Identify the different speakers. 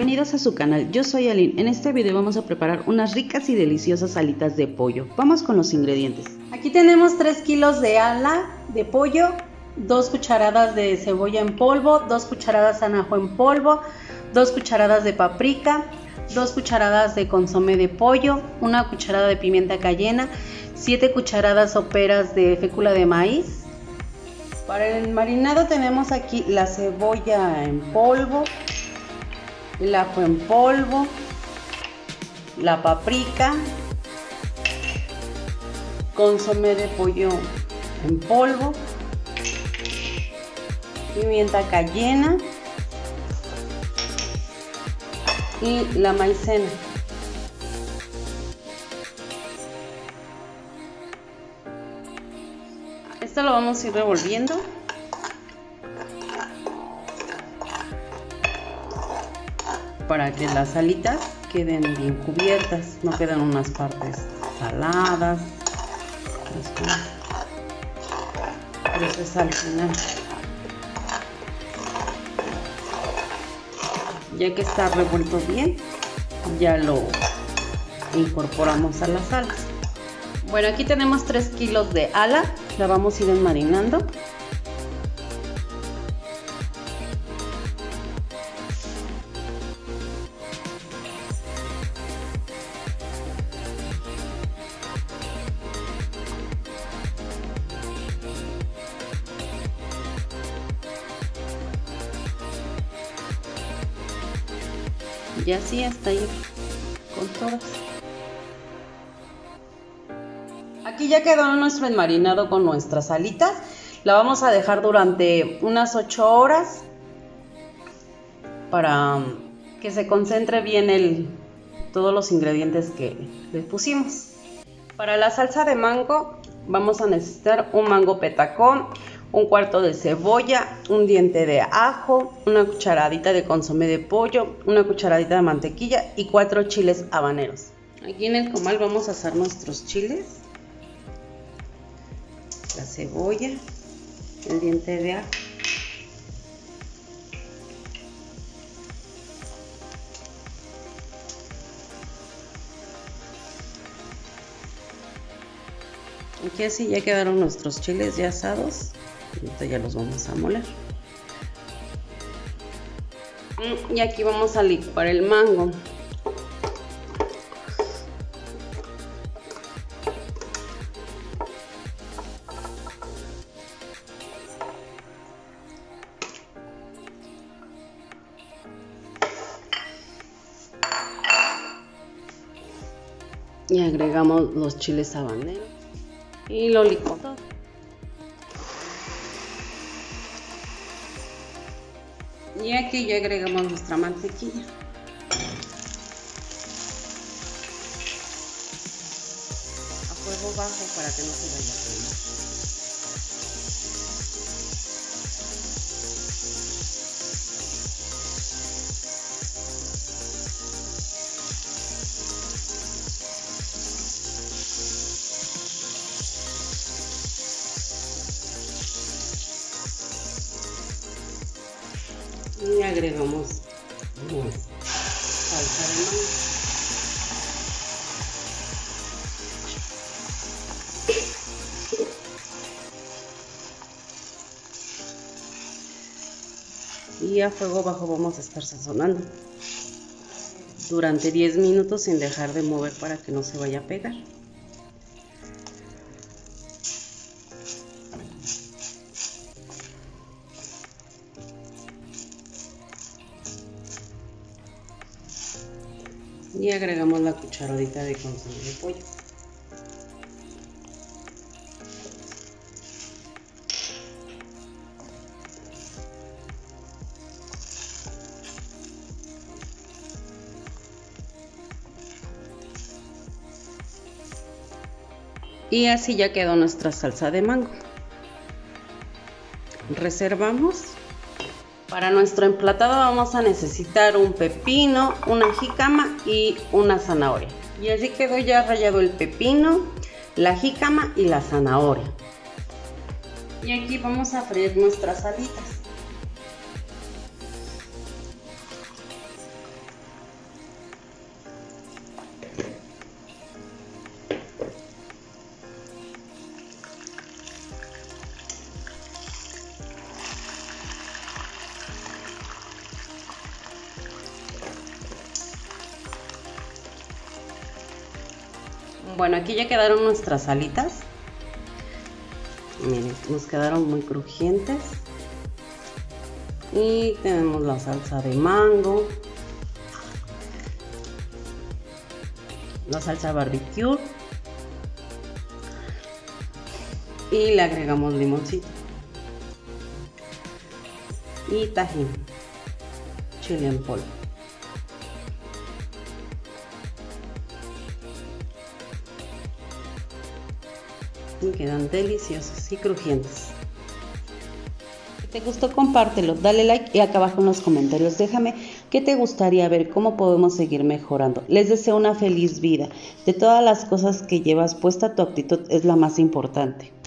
Speaker 1: bienvenidos a su canal, yo soy Aline. En este video vamos a preparar unas ricas y deliciosas alitas de pollo. Vamos con los ingredientes.
Speaker 2: Aquí tenemos 3 kilos de ala de pollo, 2 cucharadas de cebolla en polvo, 2 cucharadas de ajo en polvo, 2 cucharadas de paprika, 2 cucharadas de consomé de pollo, 1 cucharada de pimienta cayena, 7 cucharadas soperas de fécula de maíz. Para el marinado tenemos aquí la cebolla en polvo, el ajo en polvo, la paprika, consomé de pollo en polvo, pimienta cayena y la maicena. Esto lo vamos a ir revolviendo para que las alitas queden bien cubiertas, no queden unas partes saladas. Pero eso es al final. Ya que está revuelto bien, ya lo incorporamos a las alas. Bueno, aquí tenemos 3 kilos de ala, la vamos a ir marinando. Y así hasta ahí con todas. Aquí ya quedó nuestro enmarinado con nuestras alitas. La vamos a dejar durante unas 8 horas para que se concentre bien todos los ingredientes que le pusimos. Para la salsa de mango vamos a necesitar un mango petacón, un cuarto de cebolla, un diente de ajo, una cucharadita de consomé de pollo, una cucharadita de mantequilla y 4 chiles habaneros. Aquí en el comal vamos a hacer nuestros chiles, la cebolla, el diente de ajo, aquí así ya quedaron nuestros chiles ya asados. Ahorita ya los vamos a moler. Y aquí vamos a licuar el mango. Y agregamos los chiles habaneros y lo licuamos todo. Y aquí ya agregamos nuestra mantequilla. A fuego bajo para que no se vaya a quemar. Y agregamos salsa de mango. Y a fuego bajo vamos a estar sazonando durante 10 minutos sin dejar de mover para que no se vaya a pegar. Y agregamos la cucharadita de consomé de pollo. Y así ya quedó nuestra salsa de mango. Reservamos. Para nuestro emplatado vamos a necesitar un pepino, una jícama y una zanahoria. Y así quedó ya rallado el pepino, la jícama y la zanahoria. Y aquí vamos a freír nuestras alitas.
Speaker 1: Bueno, aquí ya quedaron nuestras alitas. Miren, nos quedaron muy crujientes. Y tenemos la salsa de mango, la salsa barbecue y le agregamos limoncito y tajín, chile en polvo. Y quedan deliciosos y crujientes. Si te gustó, compártelo, dale like y acá abajo en los comentarios déjame qué te gustaría ver, cómo podemos seguir mejorando. Les deseo una feliz vida. De todas las cosas que llevas puesta, tu actitud es la más importante.